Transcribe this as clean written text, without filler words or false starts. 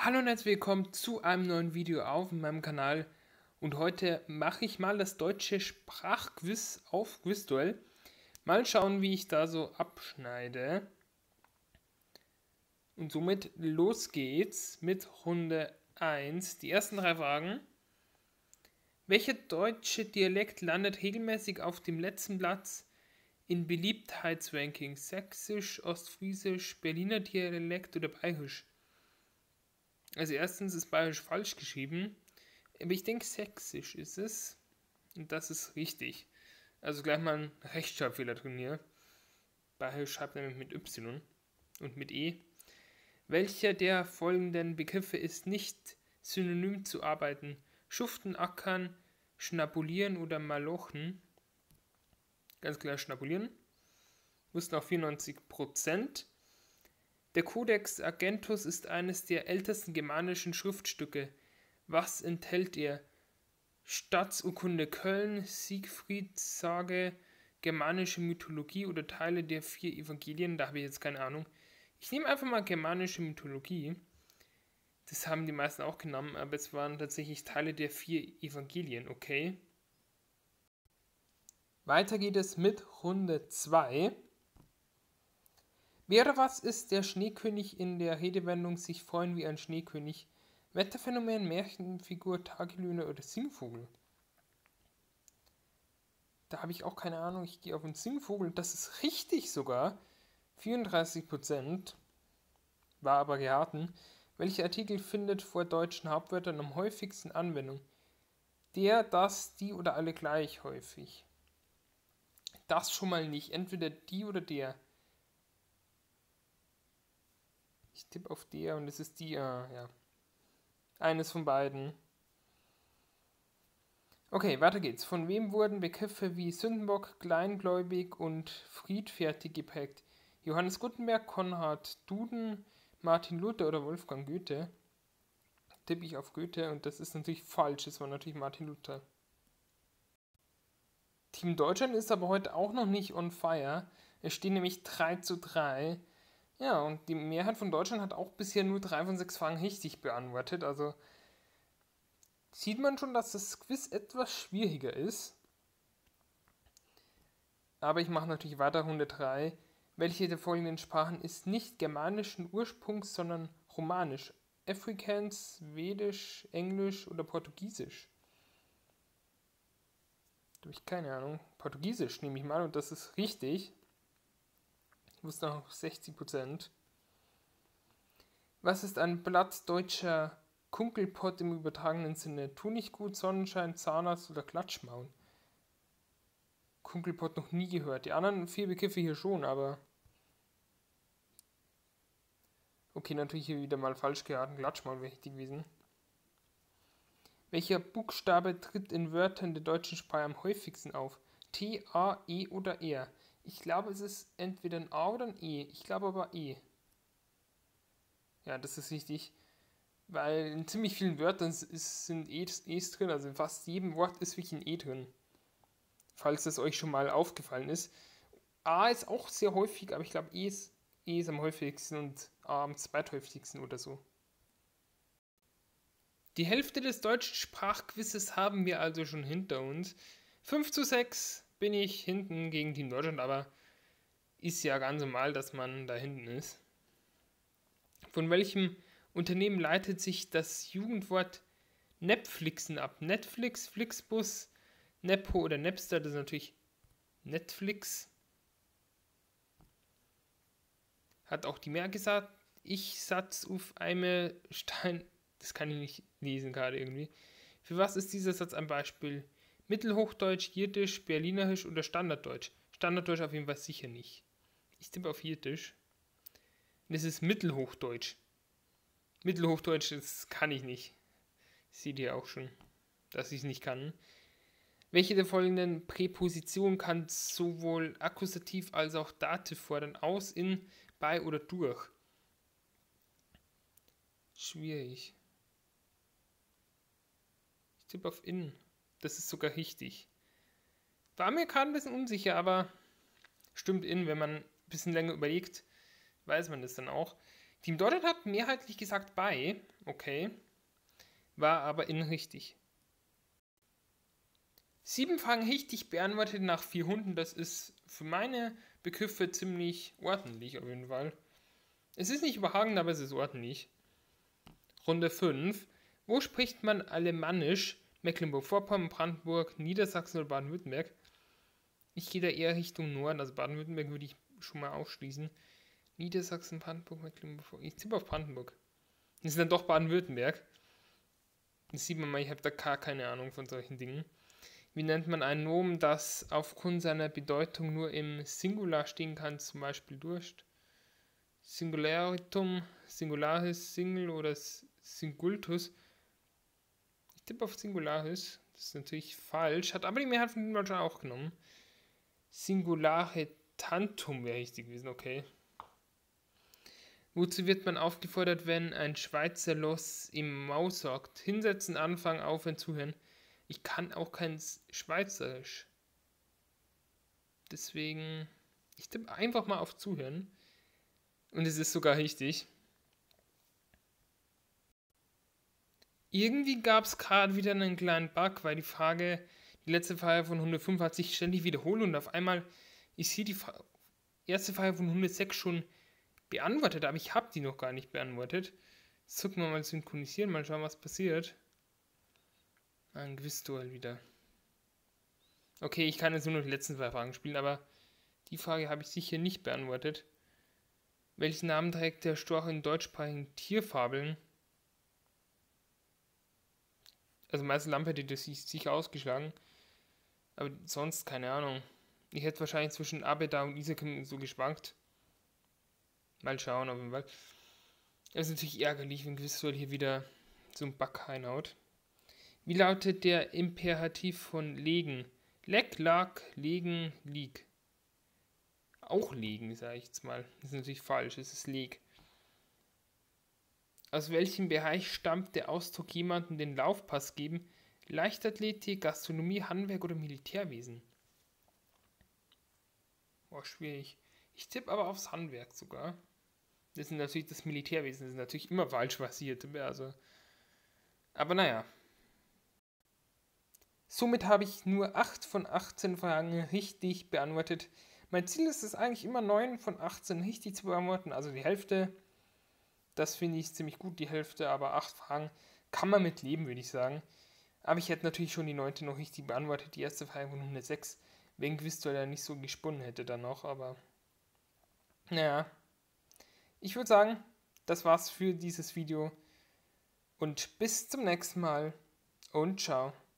Hallo und herzlich willkommen zu einem neuen Video auf meinem Kanal und heute mache ich mal das deutsche Sprachquiz auf Quizduell. Mal schauen, wie ich da so abschneide. Und somit los geht's mit Runde 1. Die ersten 3 Fragen. Welcher deutsche Dialekt landet regelmäßig auf dem letzten Platz in Beliebtheitsrankings? Sächsisch, Ostfriesisch, Berliner Dialekt oder Bayerisch? Also erstens ist Bayerisch falsch geschrieben, aber ich denke Sächsisch ist es. Und das ist richtig. Also gleich mal ein Rechtschreibfehler drin hier. Bayerisch schreibt nämlich mit Y und mit E. Welcher der folgenden Begriffe ist nicht synonym zu arbeiten? Schuften, ackern, schnabulieren oder malochen? Ganz klar schnabulieren. Wussten auch 94%. Der Codex Argentus ist eines der ältesten germanischen Schriftstücke. Was enthält er? Staatsurkunde Köln, Siegfriedssage, germanische Mythologie oder Teile der 4 Evangelien? Da habe ich jetzt keine Ahnung. Ich nehme einfach mal germanische Mythologie. Das haben die meisten auch genommen, aber es waren tatsächlich Teile der 4 Evangelien, okay. Weiter geht es mit Runde 2. Wer oder was ist der Schneekönig in der Redewendung sich freuen wie ein Schneekönig? Wetterphänomen, Märchenfigur, Tagelöhner oder Singvogel? Da habe ich auch keine Ahnung. Ich gehe auf den Singvogel. Das ist richtig sogar. 34%. War aber geraten. Welcher Artikel findet vor deutschen Hauptwörtern am häufigsten Anwendung? Der, das, die oder alle gleich häufig? Das schon mal nicht. Entweder die oder der. Ich tippe auf der und es ist die. Ja. Eines von beiden. Okay, weiter geht's. Von wem wurden Begriffe wie Sündenbock, Kleingläubig und friedfertig geprägt? Johannes Gutenberg, Konrad Duden, Martin Luther oder Wolfgang Goethe? Tippe ich auf Goethe und das ist natürlich falsch. Es war natürlich Martin Luther. Team Deutschland ist aber heute auch noch nicht on fire. Es stehen nämlich 3:3. Ja, und die Mehrheit von Deutschland hat auch bisher nur 3 von 6 Fragen richtig beantwortet. Also sieht man schon, dass das Quiz etwas schwieriger ist. Aber ich mache natürlich weiter, Runde 3. Welche der folgenden Sprachen ist nicht germanischen Ursprungs, sondern romanisch? Afrikaans, Schwedisch, Englisch oder Portugiesisch? Da habe ich keine Ahnung. Portugiesisch nehme ich mal und das ist richtig. Ich wusste noch 60%. Was ist ein plattdeutscher Kunkelpott im übertragenen Sinne? Tu nicht gut, Sonnenschein, Zahnarzt oder Klatschmaul? Kunkelpott noch nie gehört. Die anderen 4 Begriffe hier schon, aber... Okay, natürlich hier wieder mal falsch geraten. Klatschmaul wäre richtig gewesen. Welcher Buchstabe tritt in Wörtern der deutschen Sprache am häufigsten auf? T, A, E oder R? Ich glaube, es ist entweder ein A oder ein E. Ich glaube aber E. Ja, das ist richtig. Weil in ziemlich vielen Wörtern sind E's drin. Also in fast jedem Wort ist wirklich ein E drin. Falls das euch schon mal aufgefallen ist. A ist auch sehr häufig, aber ich glaube E ist am häufigsten und A am zweithäufigsten oder so. Die Hälfte des deutschen Sprachquizzes haben wir also schon hinter uns. 5:6 bin ich hinten gegen Team Deutschland, aber ist ja ganz normal, dass man da hinten ist. Von welchem Unternehmen leitet sich das Jugendwort Netflixen ab? Netflix, Flixbus, Nepo oder Napster? Das ist natürlich Netflix. Hat auch die Mehr gesagt. Ich Satz auf einem Stein. Das kann ich nicht lesen gerade irgendwie. Für was ist dieser Satz ein Beispiel? Mittelhochdeutsch, Jiddisch, Berlinerisch oder Standarddeutsch? Standarddeutsch auf jeden Fall sicher nicht. Ich tippe auf Jiddisch. Das ist Mittelhochdeutsch. Mittelhochdeutsch, das kann ich nicht. Seht ihr auch schon, dass ich es nicht kann. Welche der folgenden Präpositionen kann sowohl Akkusativ als auch Dativ fordern? Aus, in, bei oder durch? Schwierig. Ich tippe auf in. Das ist sogar richtig. War mir gerade ein bisschen unsicher, aber stimmt in. Wenn man ein bisschen länger überlegt, weiß man das dann auch. Team Deutschland hat mehrheitlich gesagt bei, okay, war aber richtig. 7 Fragen richtig beantwortet nach 4 Hunden, das ist für meine Begriffe ziemlich ordentlich auf jeden Fall. Es ist nicht überragend, aber es ist ordentlich. Runde 5. Wo spricht man Alemannisch? Mecklenburg-Vorpommern, Brandenburg, Niedersachsen oder Baden-Württemberg? Ich gehe da eher Richtung Norden, also Baden-Württemberg würde ich schon mal ausschließen. Niedersachsen, Brandenburg, Mecklenburg-Vorpommern. Ich tippe auf Brandenburg. Das ist dann doch Baden-Württemberg. Das sieht man mal, ich habe da gar keine Ahnung von solchen Dingen. Wie nennt man ein Nomen, das aufgrund seiner Bedeutung nur im Singular stehen kann, zum Beispiel Durst? Singularitum, Singularis, Single oder Singultus? Ich tippe auf Singularis. Das ist natürlich falsch, hat aber die Mehrheit von den Deutschen auch genommen. Singulare Tantum wäre richtig gewesen, okay. Wozu wird man aufgefordert, wenn ein Schweizer Los im Maus hockt? Hinsetzen, anfangen, aufhören, zuhören. Ich kann auch kein Schweizerisch. Deswegen, ich tippe einfach mal auf Zuhören. Und es ist sogar richtig. Irgendwie gab es gerade wieder einen kleinen Bug, weil die letzte Frage von 105 hat sich ständig wiederholt und auf einmal ist hier die erste Frage von 106 schon beantwortet, aber ich habe die noch gar nicht beantwortet. Jetzt gucken wir mal synchronisieren, mal schauen, was passiert. Ein Quizduell wieder. Okay, ich kann jetzt nur noch die letzten 2 Fragen spielen, aber die Frage habe ich sicher nicht beantwortet. Welchen Namen trägt der Storch in deutschsprachigen Tierfabeln? Also Meister Lampe hätte das sicher ausgeschlagen. Aber sonst keine Ahnung. Ich hätte wahrscheinlich zwischen Abeda und Isakim so geschwankt. Mal schauen auf jeden Fall. Es ist natürlich ärgerlich, wenn Quizduell hier wieder so ein Bug reinhaut. Wie lautet der Imperativ von legen? Leck, lag, legen, lieg. Auch legen, sage ich jetzt mal. Das ist natürlich falsch, es ist leg. Aus welchem Bereich stammt der Ausdruck jemandem den Laufpass geben? Leichtathletik, Gastronomie, Handwerk oder Militärwesen? Boah, schwierig. Ich tippe aber aufs Handwerk sogar. Das ist natürlich das Militärwesen, das ist natürlich immer falsch, was ich hier tippe, also. Aber naja. Somit habe ich nur 8 von 18 Fragen richtig beantwortet. Mein Ziel ist es eigentlich immer 9 von 18 richtig zu beantworten, also die Hälfte. Das finde ich ziemlich gut, die Hälfte, aber 8 Fragen kann man mit leben, würde ich sagen. Aber ich hätte natürlich schon die 9. noch richtig beantwortet, die erste Frage von 106, wenn Quizduell ja nicht so gesponnen hätte dann noch, aber naja. Ich würde sagen, das war's für dieses Video und bis zum nächsten Mal und ciao.